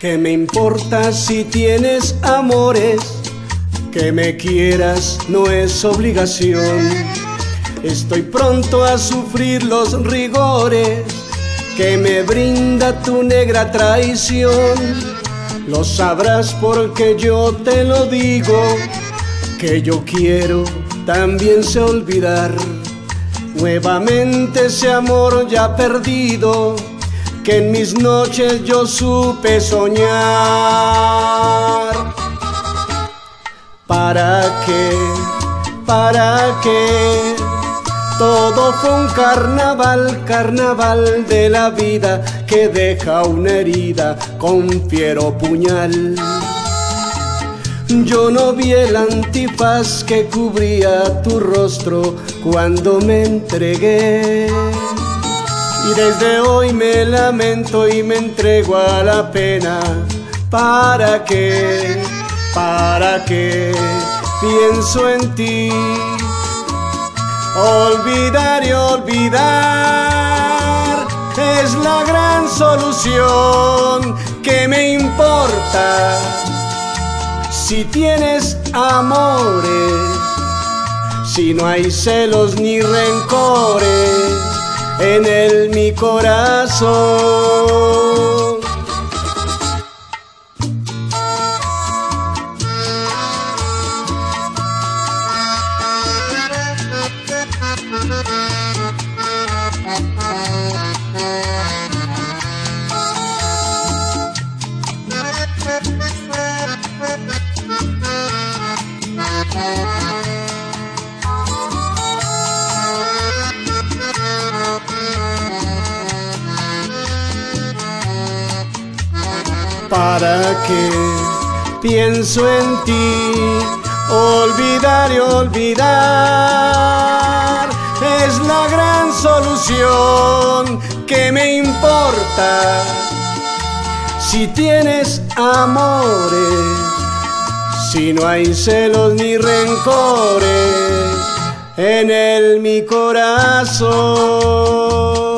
¿Qué me importa si tienes amores? Que me quieras no es obligación. Estoy pronto a sufrir los rigores que me brinda tu negra traición. Lo sabrás porque yo te lo digo, que yo quiero también sé olvidar nuevamente ese amor ya perdido que en mis noches yo supe soñar. ¿Para qué? ¿Para qué? Todo fue un carnaval, carnaval de la vida que deja una herida con fiero puñal. Yo no vi el antifaz que cubría tu rostro cuando me entregué. Y desde hoy me lamento y me entrego a la pena. ¿Para qué? ¿Para qué? Pienso en ti. Olvidar y olvidar es la gran solución. ¿Qué me importa si tienes amores? Si no hay celos ni rencores en mi corazón. ¿Para qué? Pienso en ti. Olvidar y olvidar es la gran solución. ¿Qué me importa si tienes amores? Si no hay celos ni rencores en mi corazón.